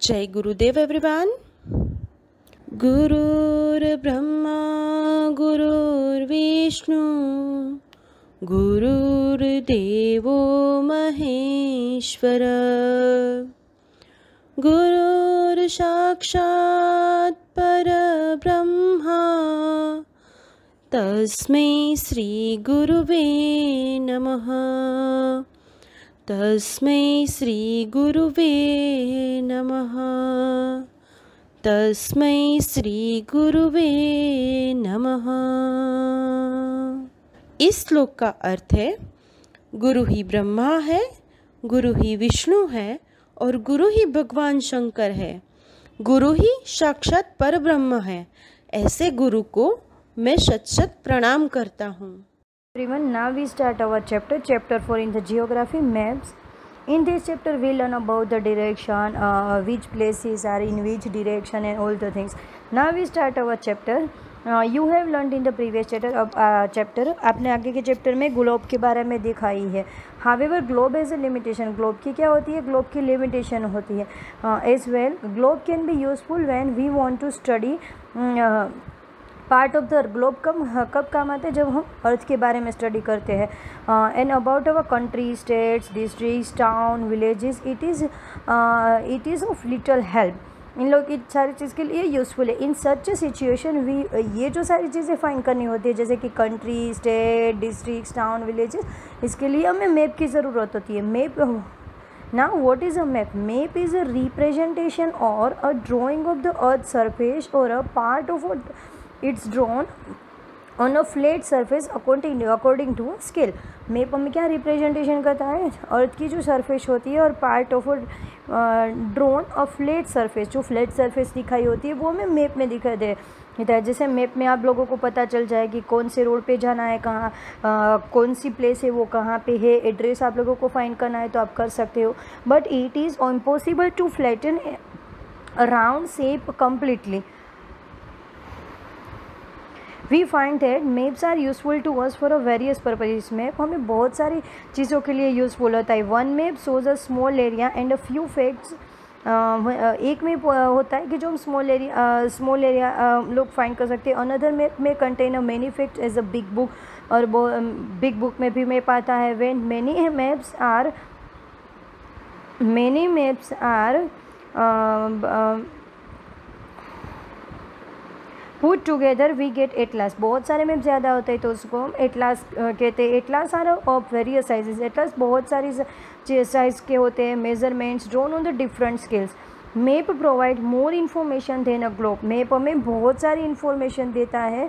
जय गुरुदेव एवरीवन। गुरुर्ब्रह्मा गुरुर्विष्णु गुरुर्देवो महेश्वर गुरुर्साक्षात् परब्रह्मा तस्मै श्री गुरुवे नमः। तस्मै श्री गुरुवे नमः। तस्मै श्री गुरुवे नमः। इस श्लोक का अर्थ है, गुरु ही ब्रह्मा है, गुरु ही विष्णु है और गुरु ही भगवान शंकर है। गुरु ही साक्षात परब्रह्म है। ऐसे गुरु को मैं शत प्रणाम करता हूँ। Everyone, now we start our chapter 4 in the geography maps. In this chapter we learn about the direction, which places are in which direction and all the things. Now we start our chapter. You have learned in the previous chapter आपने आगे के chapter में globe के बारे में देखा ही है। However, globe has a limitation. Globe की क्या होती है? ग्लोब की लिमिटेशन होती है। As well, globe can be useful when we want to study part of the globe कब काम आते हैं? जब हम अर्थ के बारे में स्टडी करते हैं। And about our country, states, districts, town, villages, it is of little help. इन लोग इस सारी चीज़ के लिए यूज़फुल है। इन सच सिचुएशन ये जो सारी चीज़ें फाइंड करनी होती है, जैसे कि country, state, districts, town, villages, इसके लिए हमें मैप की ज़रूरत होती है। Map Now, what is a map? Map is a representation or a drawing of the earth's surface or a part of it's drawn on a flat surface according to a scale. Map हमें क्या representation करता है? अर्थ की जो surface होती है और part of drawn a flat surface, जो फ्लैट सरफेस दिखाई होती है वो हमें मैप में दिखाई देता है। जैसे मैप में आप लोगों को पता चल जाए कि कौन से रोड पे जाना है, कहाँ कौन सी प्लेस है, वो कहाँ पे है, एड्रेस आप लोगों को फाइंड करना है तो आप कर सकते हो। But it is impossible to flatten a round shape completely. We find that maps are useful to us for a various purposes. Map हमें बहुत सारी चीज़ों के लिए यूजफुल होता है। One map shows a small area and a few facts. एक map होता है कि जो हम स्मॉल एरिया लोग फाइंड कर सकते हैं। अनदर मैप में contain a many facts as a big book, और बिग बुक में भी मैप आता है। When many maps are put together we get atlas. बहुत सारे मैप ज़्यादा होते हैं तो उसको हम एटलास कहते हैं। Atlas are of various sizes. Atlas बहुत सारी साइज़ के होते हैं। Measurements drawn on the different scales. Map provide more information than a globe. Map हमें बहुत सारी इन्फॉर्मेशन देता है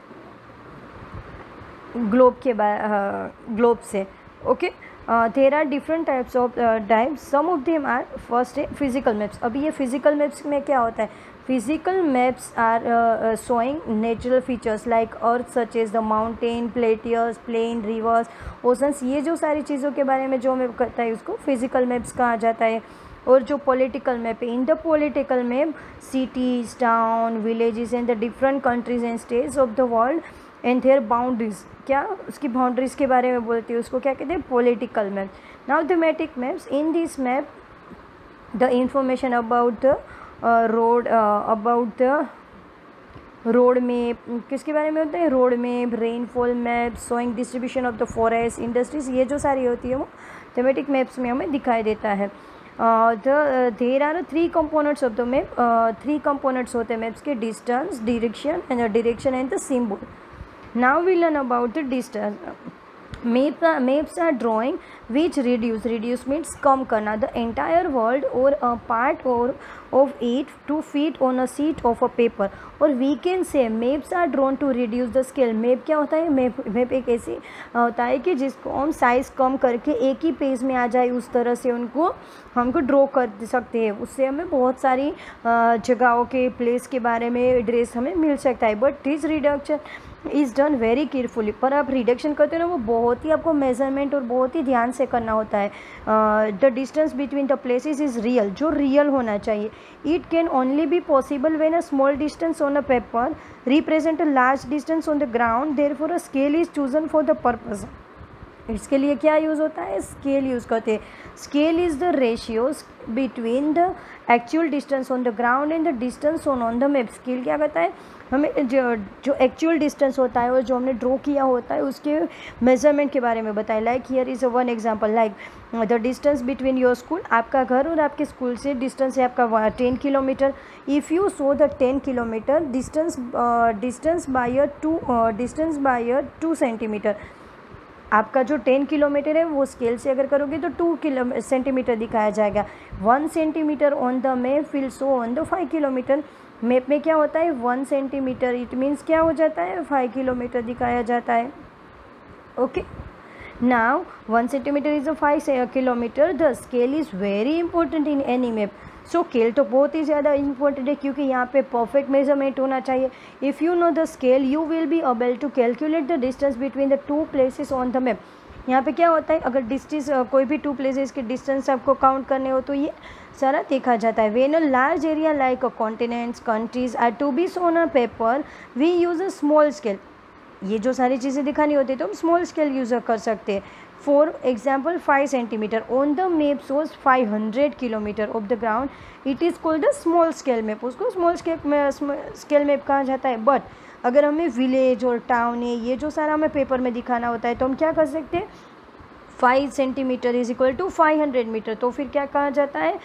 ग्लोब से। Okay, there are different types of some of them are first है फिजिकल मैप्स। अभी ये फिजिकल मैप्स में क्या होता है? Physical maps are showing natural features like earth such as the mountain, plateaus, plain, rivers, oceans। ये जो सारी चीज़ों के बारे में जो मैप करता है उसको फिजिकल मैप्स कहा जाता है। और जो पॉलिटिकल मैप है, in the political map cities, town, villages and the different countries and states of the world and their boundaries, क्या उसकी बाउंड्रीज के बारे में बोलती है, उसको क्या कहते हैं? Political map. Now thematic maps, in this map the information about the road में किसके बारे में होता है? रोड में। Rainfall map showing distribution of the forest, industries, ये जो सारी होती है वो थीमेटिक मैप्स में हमें दिखाई देता है। There are 3 components of the map. 3 components होते हैं मैप्स के: distance, direction and the symbol. Now we learn about the distance. Maps are drawing which reduce means कम करना, the entire world or a part of it to fit on a sheet of a paper, और we can say maps are drawn to reduce the scale। Map क्या होता है? Map एक ऐसी होता है कि जिसको हम साइज़ कम करके एक ही पेज में आ जाए, उस तरह से हमको ड्रॉ कर सकते हैं। उससे हमें बहुत सारी जगहों के प्लेस के बारे में एड्रेस हमें मिल सकता है। But this reduction is done very carefully. पर आप रिडक्शन करते हो ना, वो बहुत ही आपको मेजरमेंट और बहुत ही ध्यान से करना होता है। The distance between the places is real, जो रियल होना चाहिए। It can only be possible when a small distance on a paper represent a large distance on the ground, therefore a scale is chosen for the purpose. इसके लिए क्या use होता है, scale use करते हैं। Scale is the ratio between the actual distance on the ground and the distance on the map. Scale क्या करता है, हमें जो एक्चुअल डिस्टेंस होता है और जो हमने ड्रॉ किया होता है उसके मेजरमेंट के बारे में बताएं। Like here is one example, like the distance between your school, आपका घर और आपके स्कूल से डिस्टेंस है आपका 10 kilometre. If you show the 10 kilometre distance by 2 centimetre, आपका जो 10 किलोमीटर है वो स्केल से अगर करोगे तो 2 सेंटीमीटर दिखाया जाएगा। 1 centimetre on the map will show on the 5 kilometre. Map में क्या होता है 1 सेंटीमीटर, इट मीन्स क्या हो जाता है 5 किलोमीटर दिखाया जाता है। Okay, now 1 centimetre is a 5 kilometre. The scale is very important in any map. So scale तो बहुत ही ज़्यादा इंपॉर्टेंट है क्योंकि यहाँ पे परफेक्ट मेजरमेंट होना चाहिए। If you know the scale you will be able to calculate the distance between the 2 places on the map. यहाँ पे क्या होता है, अगर डिस्टेंस कोई भी 2 प्लेसेस के डिस्टेंस आपको काउंट करने हो तो ये सारा देखा जाता है। When a large area like continents countries are to be shown on paper we use a small scale. ये जो सारी चीज़ें दिखानी होती है तो हम स्मॉल स्केल यूज़ कर सकते हैं। For example 5 centimetre on the map shows 500 kilometre of the ground, it is called the small scale map. उसको स्मॉल स्केल मैप कहा जाता है। बट अगर हमें विलेज और टाउन है ये जो सारा हमें पेपर में दिखाना होता है तो हम क्या कर सकते हैं, 5 centimetre is equal to 500 metre. तो फिर क्या कहा जाता है,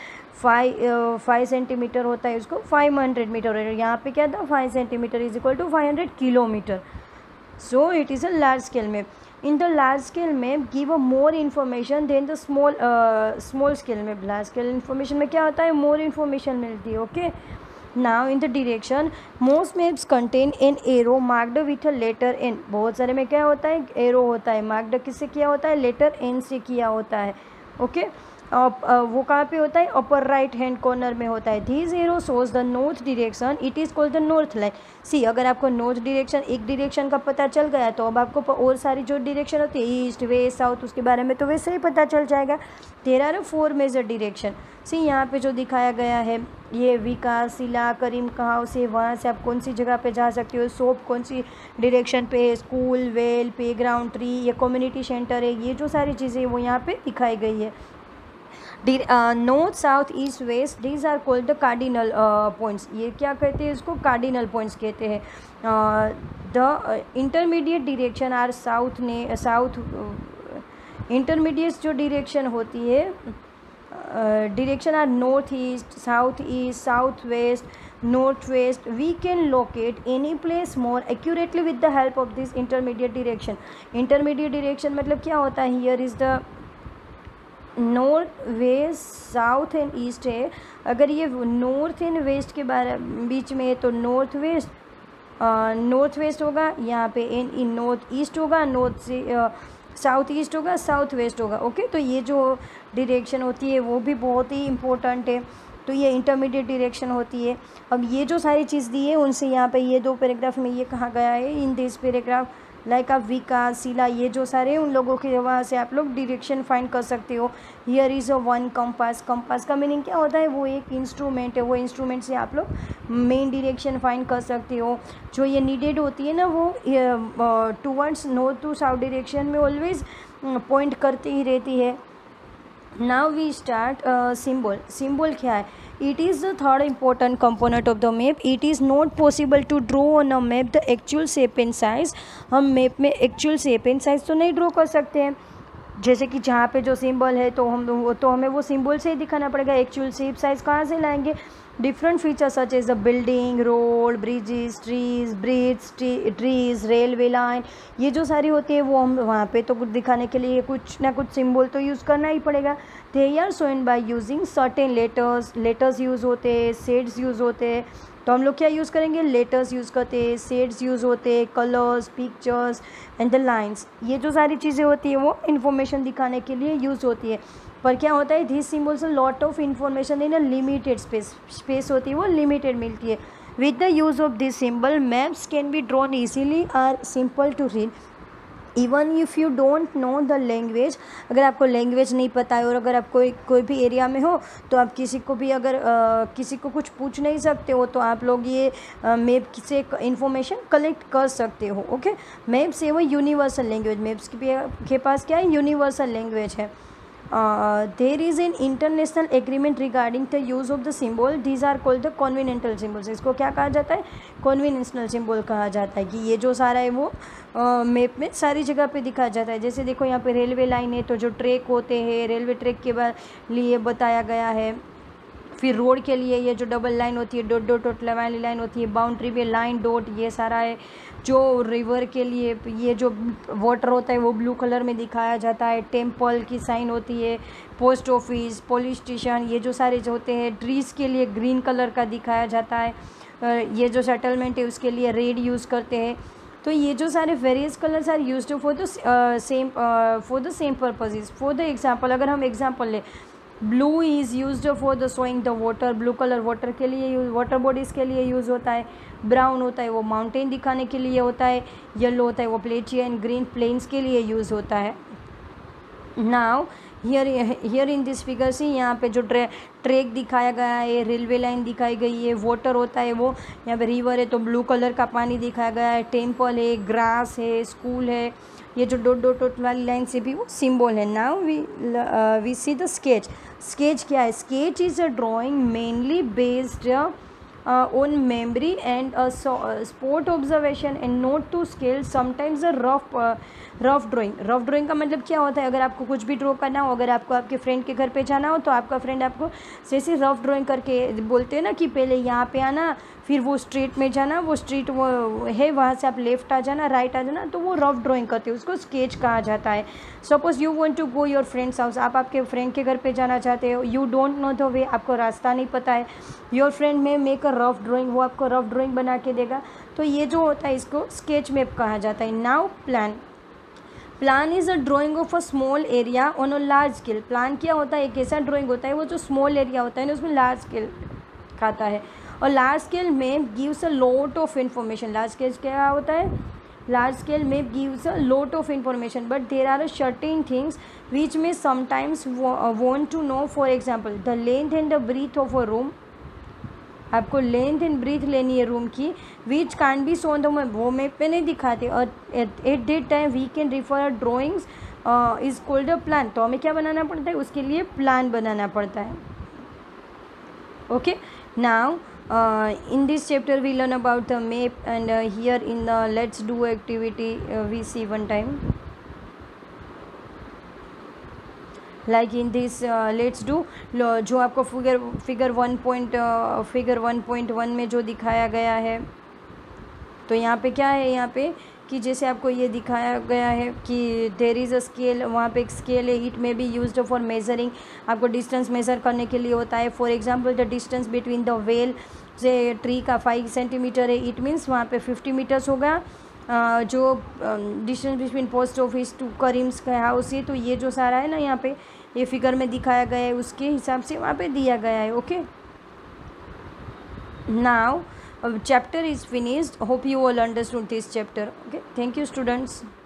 5 सेंटीमीटर होता है उसको 500 मीटर। और यहाँ पे क्या था 5 centimetre is equal to 500 kilometre. So it is a large scale map. In the large scale map give a more information than the small scale map. Large scale information में क्या होता है, more information मिलती है। Okay, now in the direction most maps contain an arrow marked with a letter N. बहुत सारे में क्या होता है, arrow होता है, marked किससे किया होता है, letter N से किया होता है। Okay, वो कहाँ पे होता है, अपर राइट हैंड कॉर्नर में होता है। This arrow shows the north direction, it is called the north line. See अगर आपको नॉर्थ डायरेक्शन एक डायरेक्शन का पता चल गया तो अब आपको और सारी जो डायरेक्शन होती है ईस्ट वेस्ट साउथ उसके बारे में तो वैसे ही पता चल जाएगा। There are 4 major direction. See यहाँ पे जो दिखाया गया है ये विकास सिला करीम कहाँ से, वहाँ से आप कौन सी जगह पे जा सकते हो, शॉप कौन सी डायरेक्शन पे है, school well playground tree ये कम्युनिटी सेंटर है, ये जो सारी चीज़ें वो यहाँ पे दिखाई गई है। North south east west these are called the cardinal points. ये क्या कहते हैं, इसको कार्डिनल पॉइंट्स कहते हैं। The intermediate direction are south intermediate जो डायरेक्शन होती है direction are north east south west north west. We can locate any place more accurately with the help of this intermediate direction. Intermediate direction मतलब क्या होता है, here is the north west south and east है। अगर ये north and waste के बीच में है तो नॉर्थ वेस्ट होगा, यहाँ पे इन नॉर्थ ईस्ट होगा, नॉर्थ से साउथ ईस्ट होगा, साउथ वेस्ट होगा। ओके, तो ये जो डायरेक्शन होती है वो भी बहुत ही इम्पोर्टेंट है। तो ये इंटरमीडिएट डायरेक्शन होती है। अब ये जो सारी चीज़ दी है उनसे यहाँ पे ये 2 पैराग्राफ में ये कहा गया है इन दिस पैराग्राफ लाइक आप विकास सिला ये जो सारे उन लोगों के वहाँ से आप लोग डायरेक्शन फाइंड कर सकते हो। Here is a one compass. Compass का मीनिंग क्या होता है, वो एक इंस्ट्रूमेंट है, वो इंस्ट्रूमेंट से आप लोग मेन डायरेक्शन फाइंड कर सकते हो। जो ये नीडेड होती है ना वो towards north to south direction में ऑलवेज पॉइंट करती ही रहती है। Now we start symbol. Symbol क्या है, it is the third important component of the map. It is not possible to draw on a map the actual shape and size. हम मैप में एक्चुअल शेप एंड साइज तो नहीं draw कर सकते हैं। जैसे कि जहाँ पे जो सिंबल है तो हमें वो सिंबल से ही दिखाना पड़ेगा। एक्चुअल शेप साइज कहाँ से लाएंगे, different features such as the building road bridges trees railway line ये जो सारी होती है वो हम वहाँ पे तो कुछ दिखाने के लिए कुछ ना कुछ सिंबल तो यूज़ करना ही पड़ेगा। They are shown by using certain letters use होते हैं, शेड्स यूज़ होते हैं। तो हम लोग क्या यूज़ करेंगे, लेटर्स यूज़ करते हैं, शेड्स यूज़ होते हैं, colours pictures and the lines. ये जो सारी चीज़ें होती है वो इन्फॉर्मेशन दिखाने के लिए यूज़ होती है। पर क्या होता है, this symbols lot of information in a limited space होती है वो लिमिटेड मिलती है। With the use of this symbol maps can be drawn easily are simple to read. Even if you don't know the language, अगर आपको language नहीं पता है और अगर आप कोई भी एरिया में हो तो आप किसी को भी अगर किसी को कुछ पूछ नहीं सकते हो तो आप लोग ये मैप से इंफॉर्मेशन कलेक्ट कर सकते हो। ओके, मैप्स है वो यूनिवर्सल लैंग्वेज, मैप्स के पास क्या है, यूनिवर्सल लैंग्वेज है। There is an international agreement regarding the use of the symbol, these are called the conventional symbols. इसको क्या कहा जाता है, कॉन्विनेंशनल सिम्बॉल कहा जाता है कि ये जो सारा है वो मैप में सारी जगह पे दिखाया जाता है। जैसे देखो यहाँ पे रेलवे लाइन है तो जो ट्रैक होते हैं रेलवे ट्रैक के लिए बताया गया है। फिर रोड के लिए ये जो डबल लाइन होती है, डॉट डॉट डॉट वाली लाइन होती है, बाउंड्री पे लाइन डॉट, ये सारा है। जो रिवर के लिए ये जो वाटर होता है वो ब्लू कलर में दिखाया जाता है। टेम्पल की साइन होती है, पोस्ट ऑफिस, पुलिस स्टेशन, ये जो सारे जो होते हैं। ट्रीज़ के लिए ग्रीन कलर का दिखाया जाता है। ये जो सेटलमेंट है उसके लिए रेड यूज़ करते हैं। तो ये जो सारे various colours are used for the same purposes. For the example, अगर हम एग्जाम्पल लें, blue is used for the showing the water, blue colour water के लिए वाटर बॉडीज़ के लिए यूज़ होता है। ब्राउन होता है वो माउंटेन दिखाने के लिए होता है। येलो होता है वो प्लेटिया एंड ग्रीन प्लेन्स के लिए यूज़ होता है। Now here in this figure से यहाँ पे जो ट्रैक दिखाया गया है, रेलवे लाइन दिखाई गई है। वाटर होता है वो, यहाँ पे रिवर है तो ब्लू कलर का पानी दिखाया गया है। टेम्पल है, ग्रास है, स्कूल है। ये जो डॉट डॉट डॉट वाली लाइन से भी वो सिंबल है। Now we see the sketch. Sketch क्या है, sketch is a drawing mainly based on memory and spot observation and note to scale, sometimes a rough drawing का मतलब क्या होता है, अगर आपको कुछ भी ड्रॉ करना हो, अगर आपको आपके फ्रेंड के घर पे जाना हो तो आपका फ्रेंड आपको जैसे रफ ड्राइंग करके बोलते हैं ना कि पहले यहाँ पे आना, फिर वो स्ट्रीट में जाना, वो स्ट्रीट वो है वहाँ से आप लेफ्ट आ जाना, राइट आ जाना, तो वो रफ ड्राइंग करते हैं, उसको स्केच कहा जाता है। Suppose you want to go your friends house, आप आपके फ्रेंड के घर पे जाना चाहते हो, you don't know the way, आपको रास्ता नहीं पता है, your friend may make a rough drawing, वो आपको रफ ड्राइंग बना के देगा। तो ये जो होता है इसको स्केच मैप कहा जाता है। Now plan is a drawing of a small area on a large scale. Plan क्या होता है, एक ऐसा ड्राइंग होता है वो जो स्मॉल एरिया होता है ना उसमें लार्ज स्केल खाता है। और large scale map gives a lot of information. Large scale क्या होता है, large scale map gives a lot of information but there are certain things which may sometimes want to know. For example the length and the breadth of a room, आपको length and breadth लेनी है room की, which can be shown the map, वो map पे नहीं दिखाते। और at that time we can refer drawings is called a plan. तो हमें क्या बनाना पड़ता है, उसके लिए प्लान बनाना पड़ता है। Okay, now in this chapter we learn about the map and here in the let's do activity we see one time, like in this let's do जो आपको फिगर 1.1 में जो दिखाया गया है, तो यहाँ पे क्या है, यहाँ पे कि जैसे आपको ये दिखाया गया है कि देर इज़ अ स्केल, वहाँ पे एक स्केल है, it may be used for measuring, आपको डिस्टेंस मेज़र करने के लिए होता है। For example the distance between the well से ट्री का 5 सेंटीमीटर है, इट मीन्स वहाँ पे 50 मीटर्स होगा। जो distance between post office to Karim's का हाउस है, तो ये जो सारा है ना यहाँ पे ये फिगर में दिखाया गया है उसके हिसाब से वहाँ पे दिया गया है। Okay, now chapter is finished. Hope you all understood this chapter. Okay, thank you students.